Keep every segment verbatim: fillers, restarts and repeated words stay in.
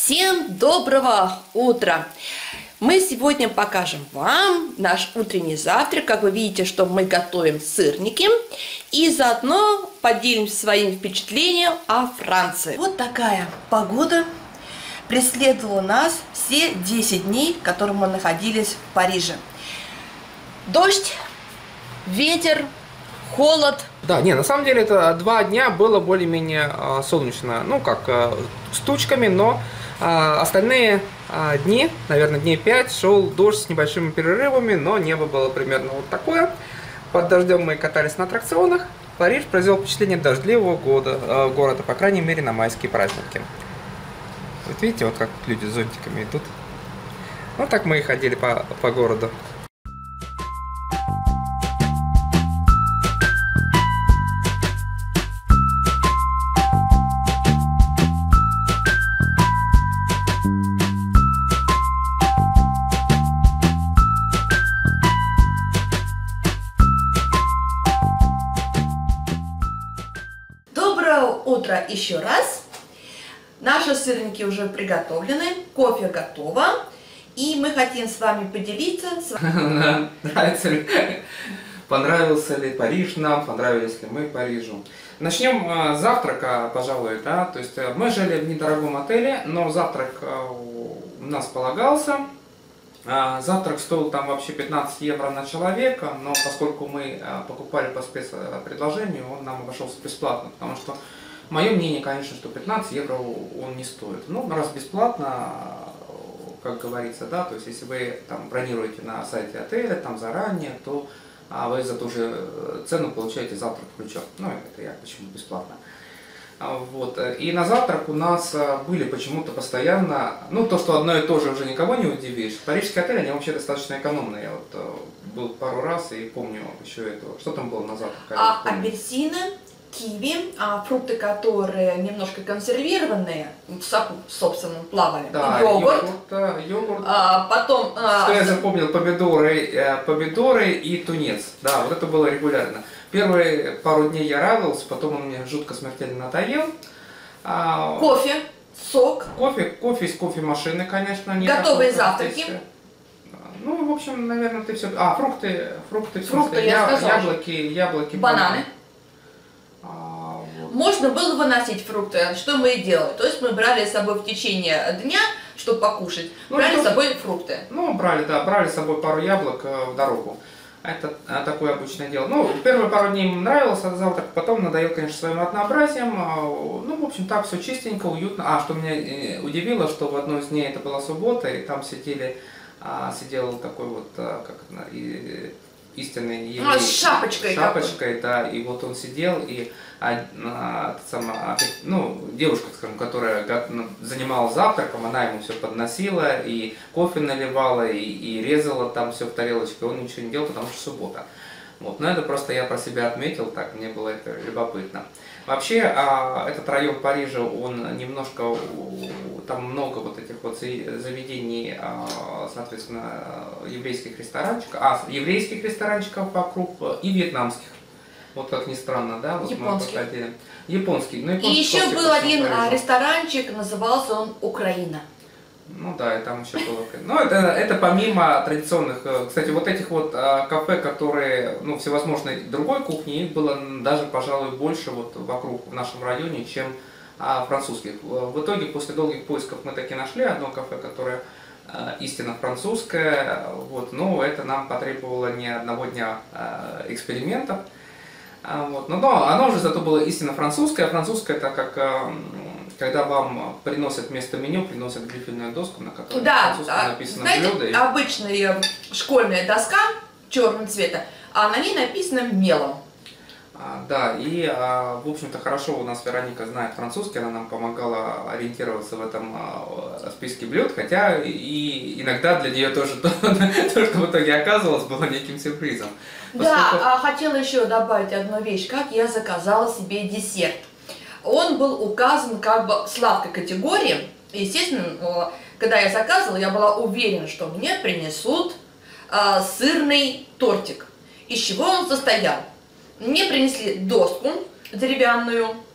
Всем доброго утра! Мы сегодня покажем вам наш утренний завтрак. Как вы видите, что мы готовим сырники. И заодно поделимся своим впечатлением о Франции. Вот такая погода преследовала нас все десять дней, которые мы находились в Париже. Дождь, ветер, холод. Да, не, на самом деле это два дня было более-менее э, солнечно, ну как э, с тучками, но э, остальные э, дни, наверное, дней пять, шел дождь с небольшими перерывами, но небо было примерно вот такое. Под дождем мы катались на аттракционах. Париж произвел впечатление дождливого года, э, города, по крайней мере, на майские праздники. Вот видите, вот как люди с зонтиками идут. Вот так мы и ходили по, по городу. Утро еще раз. Наши сырники уже приготовлены, кофе готово, и мы хотим с вами поделиться. Нравится ли, понравился ли Париж нам, понравились ли мы Парижу. Начнем с завтрака, пожалуй, да. То есть мы жили в недорогом отеле, но завтрак у нас полагался. Завтрак стоил там вообще пятнадцать евро на человека, но поскольку мы покупали по спецпредложению, он нам обошелся бесплатно, потому что мое мнение, конечно, что пятнадцать евро он не стоит. Ну, раз бесплатно, как говорится, да, то есть если вы там бронируете на сайте отеля там заранее, то а, вы за ту же цену получаете завтрак включен. Ну, это я почему бесплатно. Вот. И на завтрак у нас были почему-то постоянно, ну то, что одно и то же уже никого не удивишь. Парижские отели, они вообще достаточно экономные. Я вот был пару раз и помню еще это. Что там было на завтрак? А, апельсины, киви, а, фрукты, которые немножко консервированные, в соку собственном плавали, да, йогурт, йогурт, йогурт. А, потом... Что а... я запомнил, помидоры, помидоры и тунец. Да, вот это было регулярно. Первые пару дней я радовался, потом он мне жутко смертельно надоел. Кофе, сок. Кофе, кофе из кофемашины, конечно. Не готовые завтраки. Ну, в общем, наверное, ты все... А, фрукты, фрукты, фрукты, я я, сказала. Яблоки, яблоки, бананы. А, вот. Можно было выносить фрукты, что мы и делали. То есть мы брали с собой в течение дня, чтобы покушать, ну, брали с собой фрукты. Ну, брали, да, брали с собой пару яблок в дорогу. Это такое обычное дело. Ну, первые пару дней им нравилось этот завтрак, потом надоел, конечно, своим однообразием. Ну, в общем, так все чистенько, уютно. А, что меня удивило, что в одной из дней это была суббота, и там сидели, сидел такой вот, как истинный еврей. А, с шапочкой. Шапочкой, да, и вот он сидел, и а, а, сама, ну, девушка, скажем, которая занималась завтраком, она ему все подносила, и кофе наливала, и, и резала там все в тарелочке, он ничего не делал, потому что суббота. Вот, но это просто я про себя отметил, так, мне было это любопытно. Вообще, а, этот район Парижа, он немножко, там много вот этих вот заведений, а, соответственно, еврейских ресторанчиков, а, еврейских ресторанчиков вокруг и вьетнамских. Вот как ни странно, да? Вот японский. Мы японский. Ну, японский. И еще был один а, ресторанчик, назывался он «Украина». Ну да, и там еще было. Ну, это, это помимо традиционных, кстати, вот этих вот а, кафе, которые, ну, всевозможной другой кухни, их было даже, пожалуй, больше вот вокруг в нашем районе, чем а, французских. В итоге, после долгих поисков мы таки нашли одно кафе, которое а, истинно французское, вот, но это нам потребовало не одного дня а, экспериментов. А, вот, но, но оно уже зато было истинно французское. Французское это как... А, когда вам приносят вместо меню, приносят грифельную доску, на которой да, написано знаете, блюдо. И... обычная школьная доска черного цвета, а на ней написано мелом. А, да, и, а, в общем-то, хорошо у нас Вероника знает французский, она нам помогала ориентироваться в этом а, списке блюд, хотя и иногда для нее тоже то, то, что в итоге оказывалось, было неким сюрпризом. Да, поскольку... хотела еще добавить одну вещь, как я заказала себе десерт. Он был указан как бы в сладкой категории. Естественно, когда я заказывала, я была уверена, что мне принесут э, сырный тортик. Из чего он состоял? Мне принесли доску деревянную,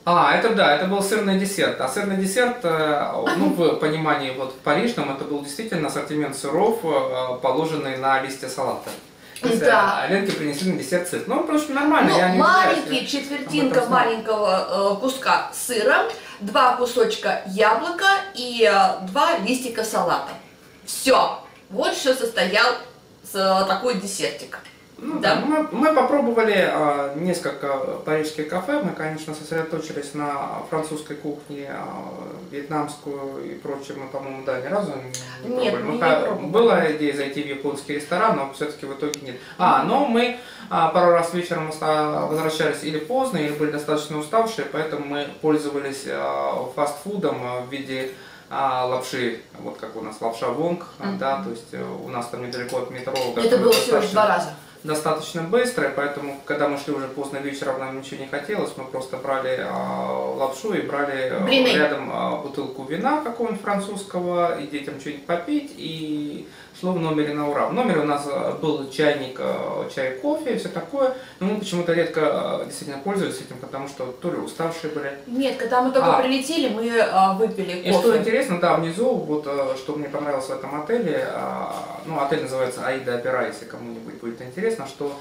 А, это да, это был сырный десерт. А сырный десерт, ну, в понимании вот парижном, это был действительно ассортимент сыров, положенный на листья салата. Да. Ленке принесли на десерт сыр. Ну, в общем, нормально. Ну, я не маленький, четвертинка маленького э, куска сыра, два кусочка яблока и э, два листика салата. Все. Вот что состоял с, э, такой десертик. Ну, да. Да, мы, мы попробовали а, несколько парижских кафе. Мы, конечно, сосредоточились на французской кухне, а, вьетнамскую и прочее. Мы, по-моему, да, ни разу не нет, пробовали. Мы, не не была идея зайти в японский ресторан, но все-таки в итоге нет. А, но мы а, пару раз вечером возвращались или поздно, или были достаточно уставшие, поэтому мы пользовались а, фастфудом в виде а, лапши, вот как у нас лапша вонг, mm-hmm. да, то есть у нас там недалеко от метро. Это было всего лишь два раза. Достаточно быстро, поэтому, когда мы шли уже поздно вечером, нам ничего не хотелось, мы просто брали а, лапшу и брали Блины. рядом а, бутылку вина какого-нибудь французского, и детям что-нибудь попить, и шло в номере на ура. В номере у нас был чайник, чай, кофе и все такое, но мы почему-то редко действительно пользовались этим, потому что то ли уставшие были. Нет, когда мы только а, прилетели, мы а, выпили кофе. И что интересно, да, внизу, вот что мне понравилось в этом отеле, а, ну, отель называется Аида Опера, если кому-нибудь будет интересно, что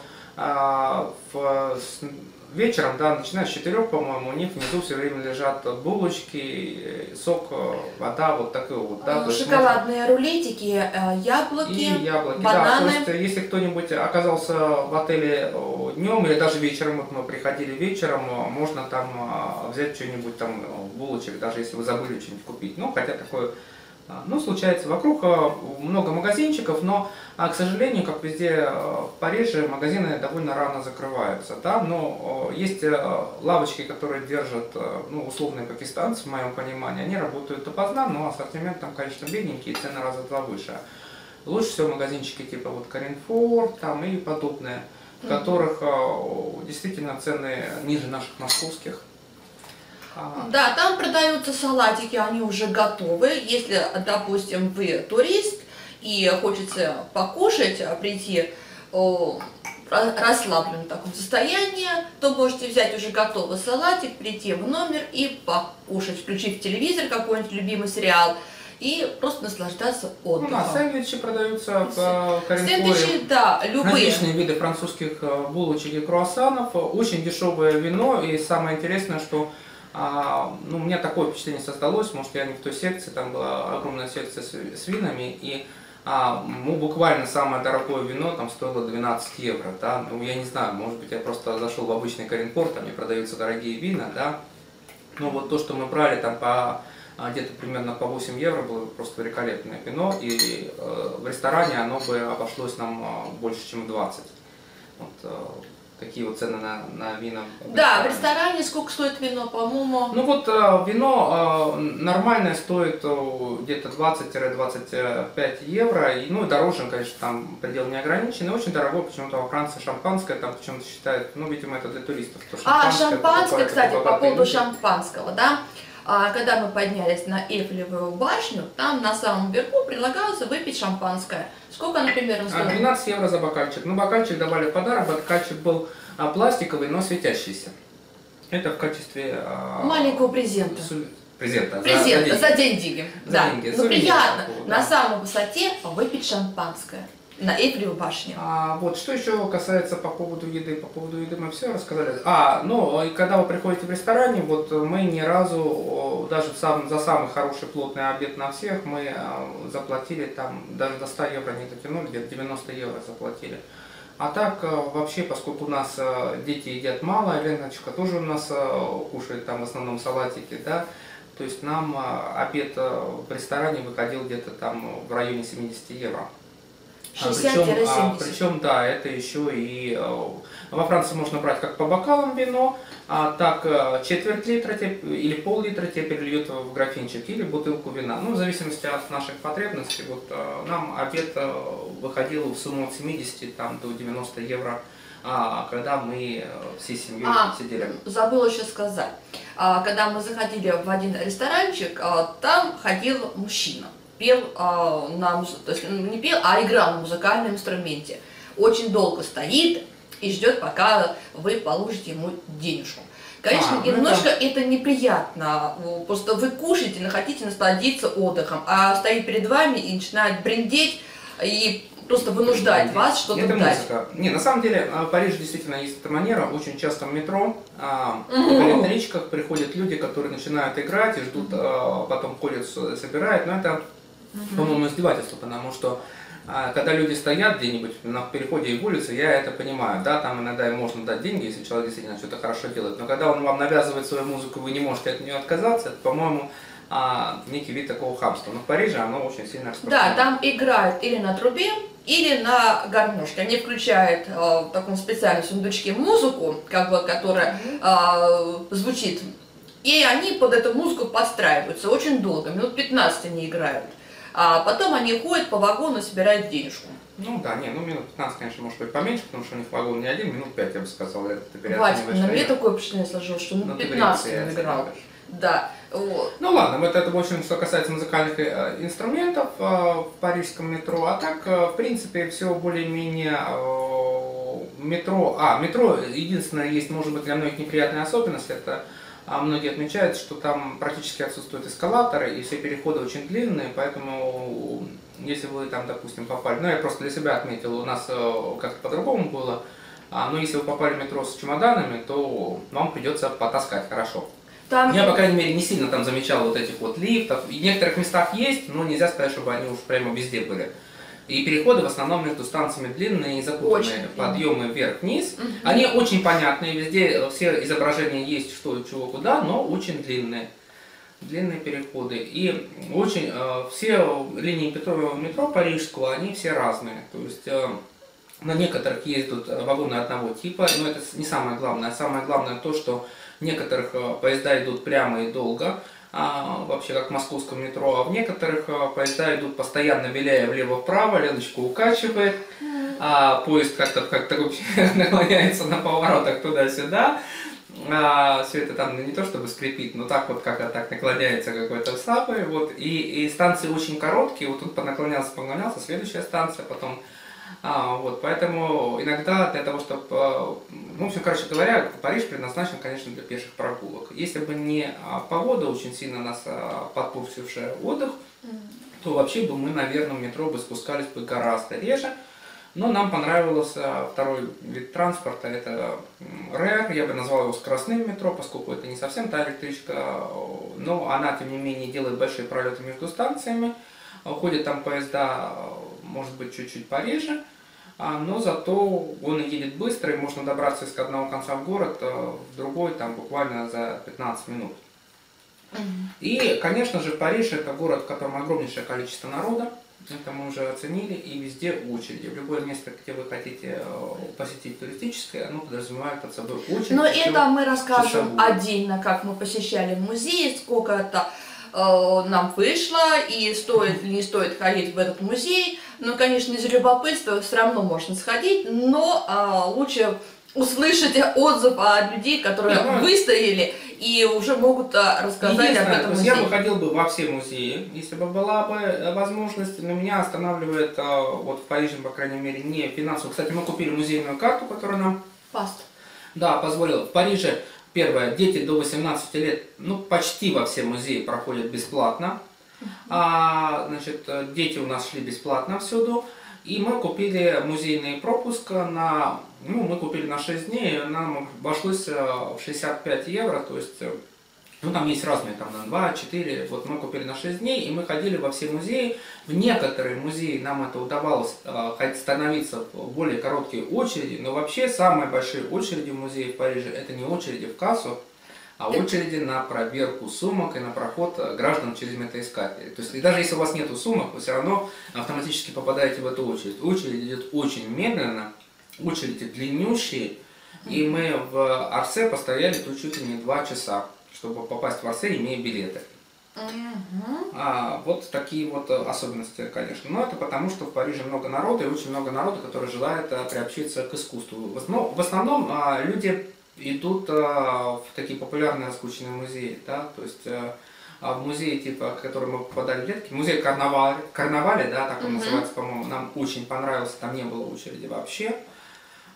а, в, с, вечером, да, начиная с четырех, по-моему, у них внизу все время лежат булочки, сок, вода, вот такое вот. Да, шоколадные можно... рулетики, яблоки, и яблоки, бананы. Да, то есть, если кто-нибудь оказался в отеле днем или даже вечером, вот мы приходили вечером, можно там взять что-нибудь там, булочек, даже если вы забыли что-нибудь купить. Ну, хотя такое... Ну, случается, вокруг много магазинчиков, но, к сожалению, как везде в Париже, магазины довольно рано закрываются, да, но есть лавочки, которые держат, ну, условные пакистанцы, в моем понимании, они работают допоздна, но ассортимент там, конечно, бедненький, цены раза в два выше. Лучше всего магазинчики типа вот Каринфор там и подобные, в которых действительно цены ниже наших московских. Да, там продаются салатики, они уже готовы. Если, допустим, вы турист и хочется покушать, прийти о, расслабленном таком состоянии, то можете взять уже готовый салатик, прийти в номер и покушать, включив телевизор, какой-нибудь любимый сериал, и просто наслаждаться отдыхом. Ну, да, сэндвичи продаются в Каринфоре. Сэндвичи, да, любые. Различные виды французских булочек и круассанов, очень дешевое вино, и самое интересное, что А, ну, у меня такое впечатление создалось, может, я не в той секции, там была огромная секция с, с винами, и а, ну, буквально самое дорогое вино там стоило двенадцать евро, да, ну, я не знаю, может быть, я просто зашел в обычный Каринфор, там не продаются дорогие вина, да, но вот то, что мы брали там по где-то примерно по восемь евро, было просто великолепное вино, и э, в ресторане оно бы обошлось нам э, больше, чем двадцать. Вот, э, такие вот цены на, на вина. В да, в ресторане сколько стоит вино, по-моему? Ну вот э, вино э, нормальное стоит э, где-то двадцать-двадцать пять евро, и, ну и дороже, конечно, там предел не ограничен, и очень дорогой, почему-то во Франции шампанское, там почему-то считают, ну, видимо, это для туристов. А, шампанское, кстати, по поводу шампанского, да? Когда мы поднялись на Эйфелевую башню, там на самом верху предлагалось выпить шампанское. Сколько оно примерно стоит? двенадцать евро за бокальчик. Ну, бокальчик давали в подарок, бокальчик был пластиковый, но светящийся. Это в качестве... маленького презента. Су... Презента. Презента, за, за деньги. За да. деньги. Ну, приятно такого, на да. самой высоте выпить шампанское. На Эйфелевой башне. А, вот, что еще касается по поводу еды, по поводу еды мы все рассказали. А, ну, и когда вы приходите в ресторане, вот мы ни разу, даже в сам, за самый хороший плотный обед на всех, мы а, заплатили там, даже до ста евро не дотянули, где-то девяносто евро заплатили. А так, вообще, поскольку у нас дети едят мало, Леночка тоже у нас кушает там в основном салатики, да, то есть нам обед в ресторане выходил где-то там в районе семидесяти евро. шестьдесят-семьдесят. А, причем, а, причем, да, это еще и во Франции можно брать как по бокалам вино, а так четверть литра или пол-литра тебе перельют в графинчик или бутылку вина. Ну, в зависимости от наших потребностей, вот нам обед выходил в сумму от семидесяти там, до девяноста евро, а, когда мы всей семьей а, сидели. Забыла еще сказать, когда мы заходили в один ресторанчик, там ходил мужчина. Пел, а, на, то есть не пел, а играл на музыкальном инструменте. Очень долго стоит и ждет, пока вы положите ему денежку. Конечно, А, ну немножко это неприятно. О, Просто вы кушаете, но хотите насладиться отдыхом, а стоит перед вами и начинает брендеть и просто вынуждает вас что-то Это дать. музыка. Не, на самом деле, в Париже действительно есть эта манера. Очень часто в метро, а, в Мгм. электричках приходят люди, которые начинают играть и ждут, а, потом ходят, с- собирают. Но это, по-моему, издевательство, потому что а, когда люди стоят где-нибудь на переходе в улице, я это понимаю. Да, там иногда им можно дать деньги, если человек действительно что-то хорошо делает. Но когда он вам навязывает свою музыку, вы не можете от нее отказаться, это, по-моему, а, некий вид такого хамства. Но в Париже оно очень сильно распространено. Да, там играют или на трубе, или на гармошке. Они включают э, в таком специальном сундучке музыку, как бы, которая э, звучит, и они под эту музыку подстраиваются очень долго, минут пятнадцать они играют. А потом они ходят по вагону и собирают денежку. Ну да, не, ну минут пятнадцать, конечно, может быть поменьше, потому что у них вагон не один, минут пять, я бы сказал, это ты Вадик, на мне такое впечатление сложилось, что Ну, минут ты пятнадцать время он ты играл. оцениваешь. Да, вот. Ну ладно, вот это, в общем, что касается музыкальных э, инструментов э, в парижском метро, а так, э, в принципе, все более-менее э, метро, а, метро, единственное, есть, может быть, для многих неприятная особенность, это а многие отмечают, что там практически отсутствуют эскалаторы, и все переходы очень длинные, поэтому если вы там, допустим, попали, ну я просто для себя отметил, у нас э, как-то по-другому было, а, но если вы попали в метро с чемоданами, то вам придется потаскать хорошо. Там... Я, по крайней мере, не сильно там замечал вот этих вот лифтов. В некоторых местах есть, но нельзя сказать, чтобы они уж прямо везде были. И переходы в основном между станциями длинные и запутанные. Подъемы вверх-вниз. Мгм. Они очень понятные, везде все изображения есть, что, чего, куда, но очень длинные. Длинные переходы. И очень э, все линии метро, метро парижского, они все разные. То есть э, на некоторых ездят вагоны одного типа, но это не самое главное. Самое главное то, что в некоторых э, поезда идут прямо и долго, а, вообще как в московском метро, а в некоторых э, поезда идут постоянно виляя влево-вправо, леночку укачивает, а поезд как-то как-то вообще наклоняется на поворотах туда-сюда. А, все это там не то чтобы скрипит, но так вот как-то так наклоняется какой-то слабый. Вот, и, и станции очень короткие, вот тут понаклонялся, понаклонялся, следующая станция, потом. А, вот, поэтому иногда для того, чтобы, ну, в общем, короче говоря, Париж предназначен, конечно, для пеших прогулок. Если бы не погода очень сильно нас подпустившая отдых, то вообще бы мы, наверное, в метро бы спускались бы гораздо реже. Но нам понравился второй вид транспорта, это РЭР, я бы назвал его скоростным метро, поскольку это не совсем та электричка, но она, тем не менее, делает большие пролеты между станциями. Ходят там поезда, может быть, чуть-чуть пореже, но зато он едет быстро, и можно добраться из одного конца в город, в другой там буквально за пятнадцать минут. И, конечно же, Париж это город, в котором огромнейшее количество народа, это мы уже оценили, и везде очереди. В любое место, где вы хотите посетить туристическое, оно подразумевает под собой очередь. Но это мы расскажем часовую. отдельно, как мы посещали музей, сколько это э, нам вышло, и стоит или не стоит ходить в этот музей. Ну, конечно, из любопытства все равно можно сходить, но э, лучше услышать отзыв от людей, которые Нет, ну, выстояли и уже могут а, рассказать об этом музее. Я бы ходил бы во все музеи, если бы была бы возможность, но меня останавливает, вот в Париже, по крайней мере, не финансово. Кстати, мы купили музейную карту, которая нам Паст. да, позволила. В Париже, первое, дети до восемнадцати лет, ну, почти во все музеи проходят бесплатно. А, значит, дети у нас шли бесплатно всюду. И мы купили музейный пропуск на, ну, мы купили на шесть дней, нам обошлось в шестьдесят пять евро, то есть, ну, там есть разные, там, на два, четыре, вот мы купили на шесть дней, и мы ходили во все музеи. В некоторые музеи нам это удавалось э, становиться в более короткие очереди, но вообще самые большие очереди в музее в Париже, это не очереди в кассу, а очереди на проверку сумок и на проход граждан через метаискатели. То есть, и даже если у вас нету сумок, вы все равно автоматически попадаете в эту очередь. Очередь идет очень медленно, очереди длиннющие, и мы в Арсе постояли тут чуть ли не два часа, чтобы попасть в Арсе, имея билеты. Угу. А, вот такие вот особенности, конечно. Но это потому, что в Париже много народа, и очень много народа, который желает а, приобщиться к искусству. В основном, в основном а, люди идут а, в такие популярные раскрученные музеи, да, то есть а, в музее, типа, в который мы попадали летки, музей Карнавале, Карнавале, да, так он mm-hmm. называется, по-моему, нам очень понравился, там не было очереди вообще.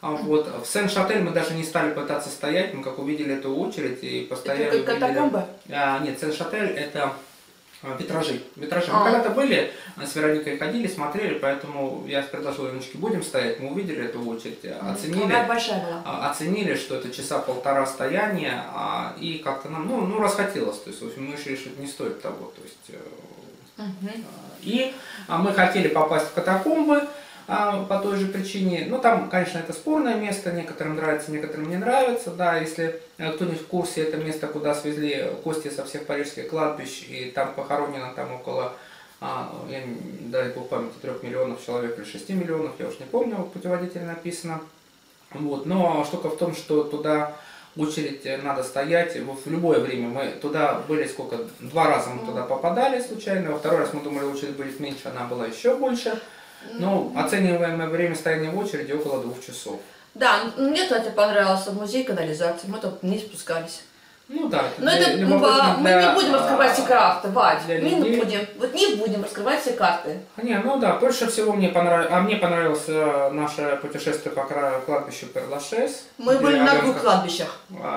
Вот. В Сен-Шатель мы даже не стали пытаться стоять, мы как увидели эту очередь и постояли. Это катакомбы? А, нет, Сен-Шатель это витражи. витражи. А. Мы когда-то были, с Вероникой ходили, смотрели, поэтому я предложил Леночке, будем стоять. Мы увидели эту очередь, оценили, Какая большая была? оценили, что это часа полтора стояния, и как-то нам, ну, ну расхотелось. То есть, в общем, мы решили, что это не стоит того. То есть, угу. И мы хотели попасть в катакомбы, а, по той же причине. Ну, там, конечно, это спорное место, некоторым нравится, некоторым не нравится. Да, если кто-нибудь в курсе, это место, куда свезли кости со всех парижских кладбищ, и там похоронено там около, а, я не дай бог памяти, трех миллионов человек или шести миллионов, я уж не помню, в путеводителе написано. Вот. Но штука в том, что туда очередь надо стоять в любое время. Мы туда были сколько? Два раза мы туда попадали случайно, во второй раз мы думали, очередь будет меньше, она была еще больше. Ну, оцениваемое время стояния в очереди около двух часов. Да, мне, кстати, понравился музей канализации, мы там не спускались. Ну да. Но это, ну, мы для, не будем раскрывать все карты, Вадь, мы людей. не будем, вот не будем раскрывать все карты. Не, ну да, больше всего мне понравилось, а мне понравилось наше путешествие по кладбищу Пер-Лашез. Мы были на двух кладбищах.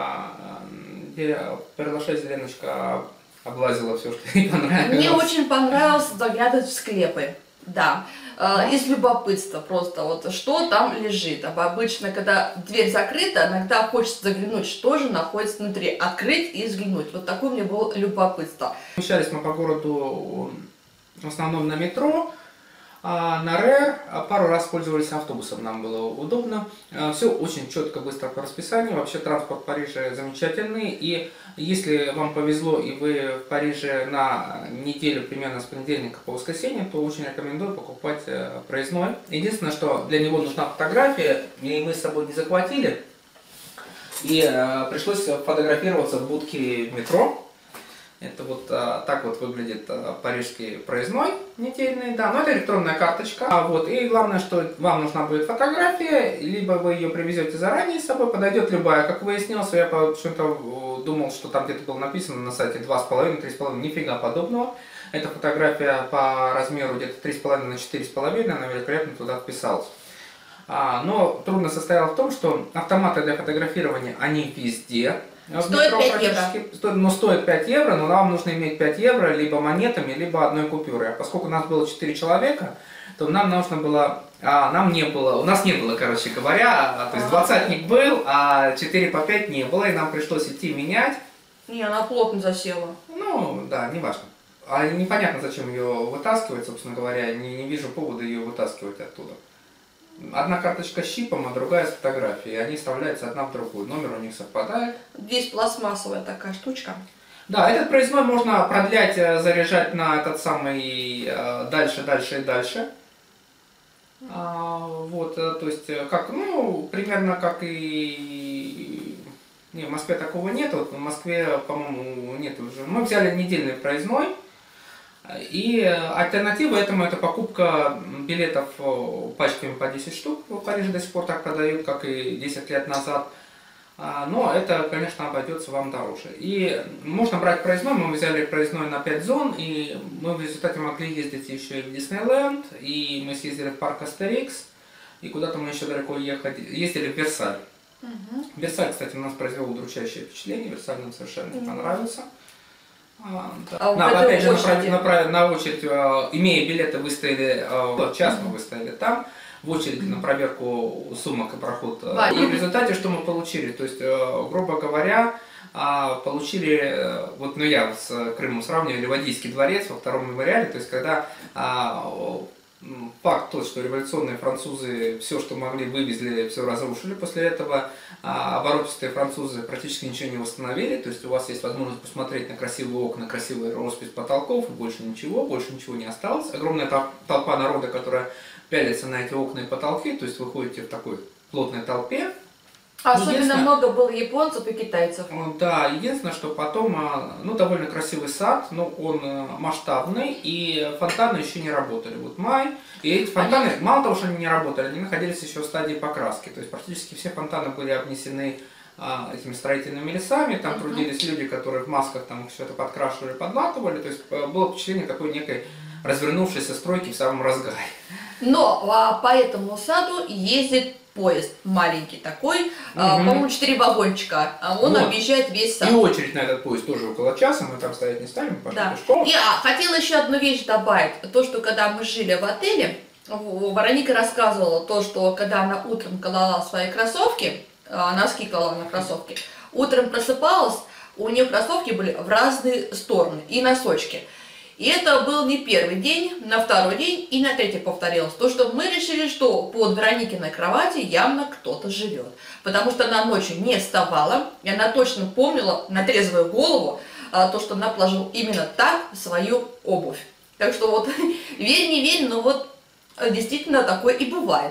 Где Пер-Лашез Леночка облазила все, что ей понравилось. Мне очень понравилось заглядывать в склепы, да. Из любопытства просто, вот что там лежит. А обычно, когда дверь закрыта, иногда хочется заглянуть, что же находится внутри, открыть и взглянуть. Вот такое у меня было любопытство. Перемещались мы по городу в основном на метро, на РЭР, пару раз пользовались автобусом, нам было удобно. Все очень четко, быстро по расписанию. Вообще транспорт в Париже замечательный. И если вам повезло и вы в Париже на неделю, примерно с понедельника по воскресенье, то очень рекомендую покупать проездной. Единственное, что для него нужна фотография, и мы с собой не захватили. И пришлось фотографироваться в будке метро. Это вот а, так вот выглядит а, парижский проездной недельный, да, но это электронная карточка. А, вот, и главное, что вам нужна будет фотография, либо вы ее привезете заранее с собой, подойдет любая. Как выяснилось, я почему-то думал, что там где-то было написано на сайте два с половиной — три с половиной, нифига подобного. Эта фотография по размеру где-то три с половиной на четыре с половиной, она великолепно туда вписалась. А, но трудность состояла в том, что автоматы для фотографирования, они везде. Стоит пять евро. Стоит, ну, стоит пять евро, но нам нужно иметь пять евро либо монетами, либо одной купюрой. А поскольку у нас было четыре человека, то нам нужно было, а, нам не было, у нас не было, короче говоря, то есть двадцатник был, а четыре по пять не было, и нам пришлось идти менять. Не, она плотно засела. Ну, да, не важно. А непонятно, зачем ее вытаскивать, собственно говоря, не, не вижу повода ее вытаскивать оттуда. Одна карточка с чипом, а другая с фотографией. И они вставляются одна в другую. Номер у них совпадает. Здесь пластмассовая такая штучка. Да, этот проездной можно продлять, заряжать на этот самый дальше, дальше и дальше. А, вот, то есть, как, ну, примерно как и... Не, в Москве такого нет. Вот в Москве, по-моему, нет уже. Мы взяли недельный проездной. И альтернатива этому — это покупка билетов пачками по десять штук. В Париже до сих пор так продают, как и десять лет назад. Но это, конечно, обойдется вам дороже. И можно брать проездной. Мы взяли проездной на пять зон, и мы в результате могли ездить еще и в Диснейленд, и мы съездили в парк Астерикс, и куда-то мы еще далеко ехали. Ездили в Версаль. Угу. Версаль, кстати, у нас произвел удручающее впечатление. Версаль нам совершенно не понравился. А, да. а на, опять же, на, на, на очередь, имея билеты, выстояли, час мы выстояли там, в очереди на проверку сумок и проход. Да. И в результате что мы получили? То есть, грубо говоря, получили, вот, ну я с Крымом сравниваю, Ливадийский дворец во втором мемориале, то есть когда факт тот, что революционные французы все, что могли, вывезли, все разрушили. После этого а, оборотистые французы практически ничего не восстановили. То есть у вас есть возможность посмотреть на красивые окна, красивую роспись потолков, и больше ничего, больше ничего не осталось. Огромная толпа народа, которая пялится на эти окна и потолки, то есть вы ходите в такой плотной толпе. Особенно много было японцев и китайцев. Да, единственное, что потом, ну, довольно красивый сад, но он масштабный, и фонтаны еще не работали. Вот май, и эти фонтаны, они... мало того, что они не работали, они находились еще в стадии покраски. То есть практически все фонтаны были обнесены а, этими строительными лесами, там uh-huh. трудились люди, которые в масках там что-то подкрашивали, подлатывали. То есть было впечатление такой некой развернувшейся стройки в самом разгаре. Но а, по этому саду ездит поезд маленький такой, Мгм. а, по-моему, четыре вагончика, а он Вот. объезжает весь сад. И очередь на этот поезд тоже около часа, мы там стоять не стали, мы пошли Да. пешком. И а, хотела еще одну вещь добавить. То, что когда мы жили в отеле, в- Вероника рассказывала то, что когда она утром клала свои кроссовки, а, носки клала на кроссовки, утром просыпалась, у нее кроссовки были в разные стороны, и носочки. И это был не первый день, на второй день и на третий повторилось. То, что мы решили, что под Вероникиной кровати явно кто-то живет. Потому что она ночью не вставала, и она точно помнила на трезвую голову а, то, что она положила именно так свою обувь. Так что вот, верь, не верь, но вот э, действительно такое и бывает.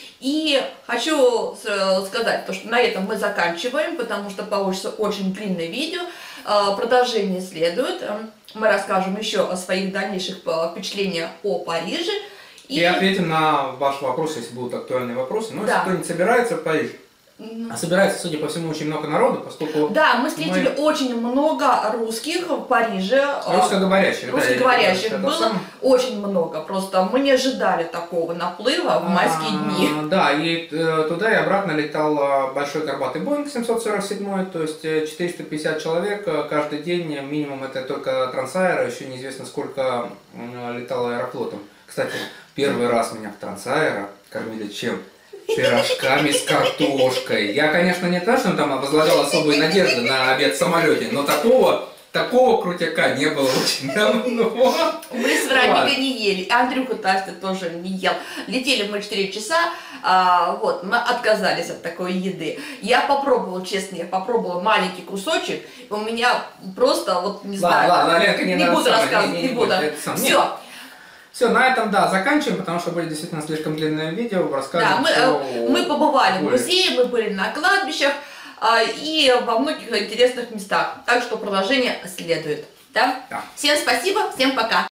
И хочу с- сказать, то, что на этом мы заканчиваем, потому что получится очень длинное видео. А, Продолжение следует. Э, Мы расскажем еще о своих дальнейших э, впечатлениях о Париже. И ответим на ваш вопрос, если будут актуальные вопросы. Но Да. если кто не собирается в Париж, М, а собирается, судя по всему, очень много народу, поскольку Да, мы встретили Мы- очень много русских в Париже. э, русскоговорящих, да, Русскоговорящих это было сам- очень много. Просто мы не ожидали такого наплыва в майские А, дни. Да, и э, туда и обратно летал э, большой горбатый Боинг семьсот сорок семь, то есть э, четыреста пятьдесят человек э, каждый день, э, минимум это только Трансаэро, еще неизвестно сколько э, летало аэрофлотом. Кстати, первый раз меня в Трансаэро кормили чем? Пирожками с картошкой. Я, конечно, не то, что там возлагал особые надежды на обед в самолете, но такого, такого крутяка не было очень давно. Мы с Вероникой не ели, Андрюха Тастя тоже не ел. Летели мы четыре часа, а, вот, мы отказались от такой еды. Я попробовала, честно, я попробовала маленький кусочек, и у меня просто, вот, не Ладно, знаю, ладно, Ленка, не не надо буду самое, рассказывать, не- не, не буду. будь, это сам- Все, Все, на этом, да, заканчиваем, потому что были действительно слишком длинное видео, рассказываем да, мы, всё э, мы побывали в более. музее, мы были на кладбищах а, и во многих интересных местах, так что продолжение следует. Да? Да. Всем спасибо, всем пока.